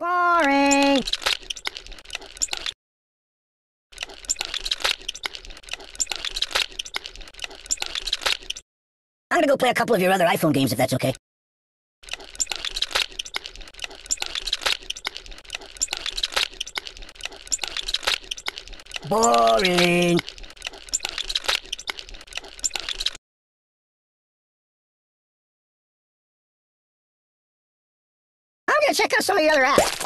Boring. I'm gonna go play a couple of your other iPhone games if that's okay. Boring. I'm gonna check out some of your other apps.